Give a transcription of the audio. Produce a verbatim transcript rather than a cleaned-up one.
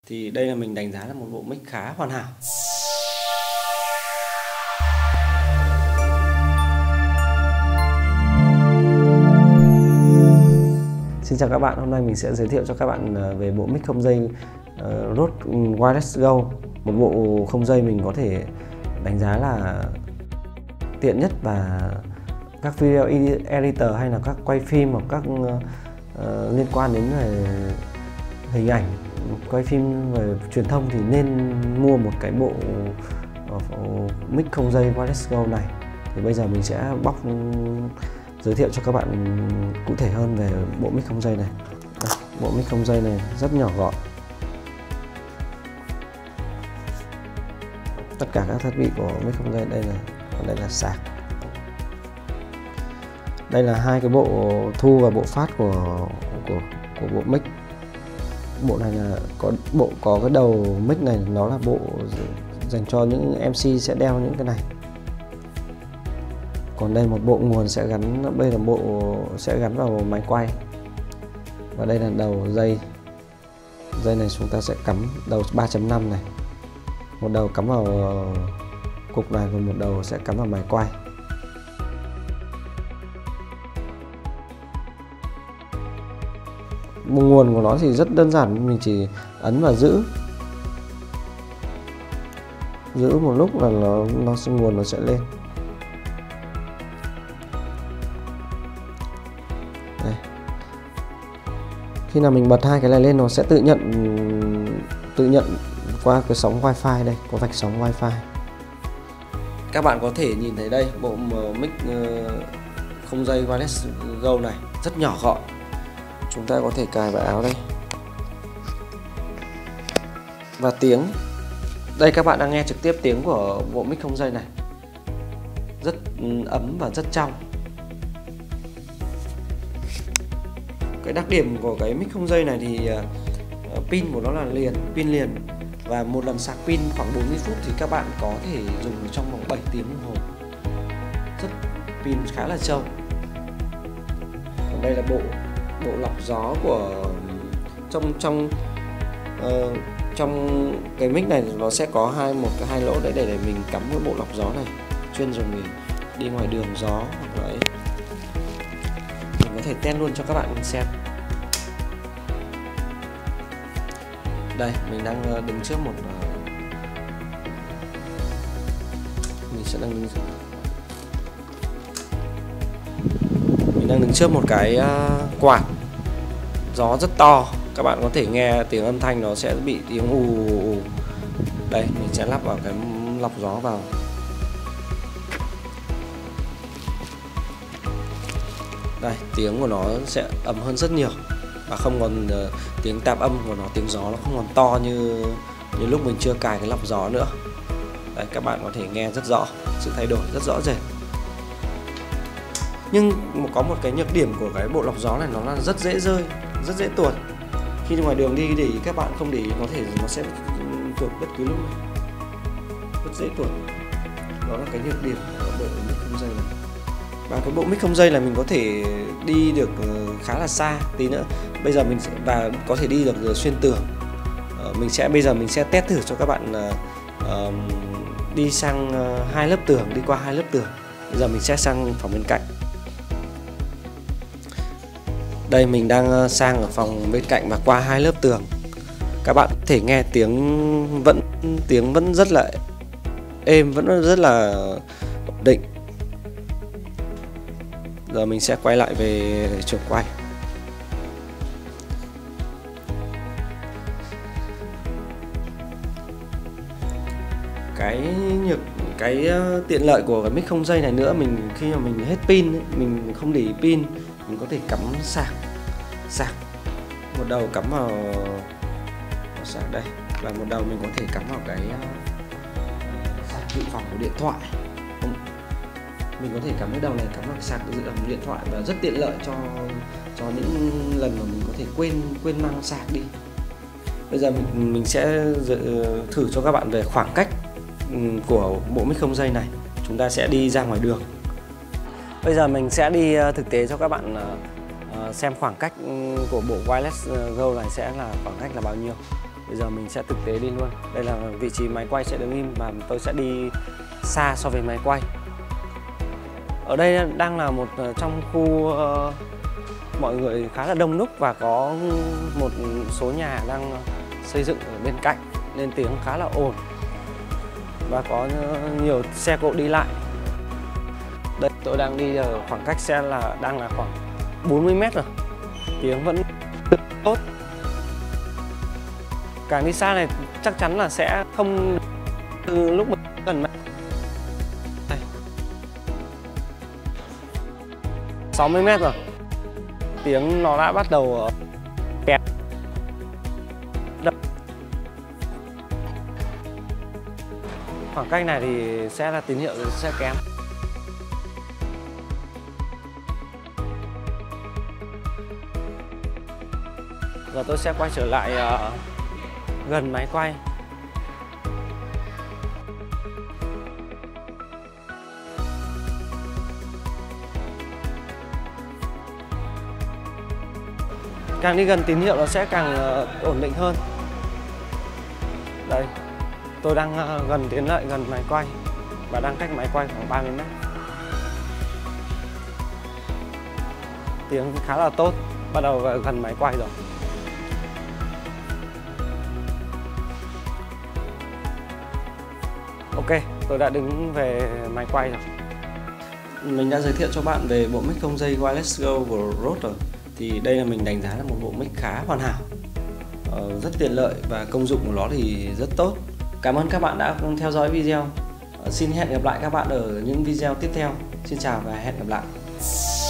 Thì đây là mình đánh giá là một bộ mic khá hoàn hảo. Xin chào các bạn, hôm nay mình sẽ giới thiệu cho các bạn về bộ mic không dây uh, Rode Wireless Go. Một bộ không dây mình có thể đánh giá là tiện nhất, và các video editor hay là các quay phim hoặc các uh, liên quan đến về hình ảnh, quay phim về truyền thông thì nên mua một cái bộ uh, mic không dây Wireless Go này. Thì bây giờ mình sẽ bóc giới thiệu cho các bạn cụ thể hơn về bộ mic không dây này. Đây, bộ mic không dây này rất nhỏ gọn. Tất cả các thiết bị của mic không dây đây là đây là sạc. Đây là hai cái bộ thu và bộ phát của của của bộ mic. Bộ này là có bộ có cái đầu mic này, nó là bộ dành cho những em xê sẽ đeo những cái này. Còn đây một bộ nguồn sẽ gắn, đây là bộ sẽ gắn vào máy quay. Và đây là đầu dây. Dây này chúng ta sẽ cắm đầu ba chấm năm này. Một đầu cắm vào cục này và một đầu sẽ cắm vào máy quay. Nguồn của nó thì rất đơn giản, mình chỉ ấn và giữ. Giữ một lúc là nó, nó nguồn nó sẽ lên. Đây. Khi nào mình bật hai cái này lên nó sẽ tự nhận tự nhận qua cái sóng wifi. Đây có vạch sóng wifi. Các bạn có thể nhìn thấy đây, bộ mic không dây Wireless Go này rất nhỏ gọn. Chúng ta có thể cài vào áo đây. Và tiếng, đây các bạn đang nghe trực tiếp tiếng của bộ mic không dây này, rất ấm và rất trong. Cái đặc điểm của cái mic không dây này thì uh, pin của nó là liền, pin liền, và một lần sạc pin khoảng bốn mươi phút thì các bạn có thể dùng trong vòng bảy tiếng đồng hồ. Rất pin khá là trâu. Còn đây là bộ bộ lọc gió của trong trong uh, trong cái mic này nó sẽ có hai một cái hai lỗ đấy để để mình cắm cái bộ lọc gió này, chuyên dùng để đi ngoài đường gió hoặc là ấy. Mình có thể test luôn cho các bạn xem. Đây mình đang đứng trước một mình sẽ đang đứng mình đang đứng trước một cái quạt gió rất to. Các bạn có thể nghe tiếng âm thanh nó sẽ bị tiếng ù ù. Đây mình sẽ lắp vào cái lọc gió vào. Đây tiếng của nó sẽ ấm hơn rất nhiều và không còn uh, tiếng tạp âm của nó, tiếng gió nó không còn to như như lúc mình chưa cài cái lọc gió nữa. Đây các bạn có thể nghe rất rõ sự thay đổi rất rõ rệt. Nhưng có một cái nhược điểm của cái bộ lọc gió này, nó là rất dễ rơi, rất dễ tuột. Khi ngoài đường đi để ý, các bạn không để ý có thể nó sẽ tuột bất cứ lúc nào, rất dễ tuột. Đó là cái nhược điểm của bộ mic không dây này. Và cái bộ mic không dây là mình có thể đi được khá là xa. Tí nữa bây giờ mình sẽ, và có thể đi được xuyên tường. Mình sẽ bây giờ mình sẽ test thử cho các bạn uh, đi sang uh, hai lớp tường, đi qua hai lớp tường. Bây giờ mình sẽ sang phòng bên cạnh. Đây mình đang sang ở phòng bên cạnh và qua hai lớp tường. Các bạn có thể nghe tiếng vẫn tiếng vẫn rất là êm, vẫn rất là ổn định. Giờ mình sẽ quay lại về trường quay. Cái nhược cái tiện lợi của cái mic không dây này nữa, mình khi mà mình hết pin, mình không để ý pin, mình có thể cắm sạc sạc một đầu cắm vào, vào sạc đây, và một đầu mình có thể cắm vào cái uh, sạc dự phòng của điện thoại. Mình có thể cắm cái đầu này cắm vào cái sạc dự phòng của điện thoại, và rất tiện lợi cho cho những lần mà mình có thể quên quên mang sạc đi. Bây giờ mình mình sẽ thử cho các bạn về khoảng cách của bộ mic không dây này. Chúng ta sẽ đi ra ngoài đường. Bây giờ mình sẽ đi thực tế cho các bạn xem khoảng cách của bộ Wireless Go này sẽ là khoảng cách là bao nhiêu. Bây giờ mình sẽ thực tế đi luôn. Đây là vị trí máy quay sẽ đứng im và tôi sẽ đi xa so với máy quay. Ở đây đang là một trong khu uh, mọi người khá là đông đúc và có một số nhà đang xây dựng ở bên cạnh nên tiếng khá là ồn và có nhiều xe cộ đi lại. Đây tôi đang đi ở khoảng cách xe là đang là khoảng bốn mươi mét rồi, tiếng vẫn tốt. Càng đi xa này chắc chắn là sẽ không từ lúc mà gần đây. sáu mươi mét rồi, tiếng nó đã bắt đầu kẹt. Khoảng cách này thì sẽ là tín hiệu sẽ kém. Giờ tôi sẽ quay trở lại uh, gần máy quay. Càng đi gần tín hiệu nó sẽ càng uh, ổn định hơn. Đây, tôi đang uh, gần tiến lại gần máy quay và đang cách máy quay khoảng ba mươi mét. Tiếng khá là tốt, bắt đầu gần máy quay rồi. Ok, tôi đã đứng về máy quay rồi. Mình đã giới thiệu cho bạn về bộ mic không dây Wireless Go của Rode rồi. Thì đây là mình đánh giá là một bộ mic khá hoàn hảo, ờ, rất tiện lợi và công dụng của nó thì rất tốt. Cảm ơn các bạn đã theo dõi video. Ờ, xin hẹn gặp lại các bạn ở những video tiếp theo. Xin chào và hẹn gặp lại.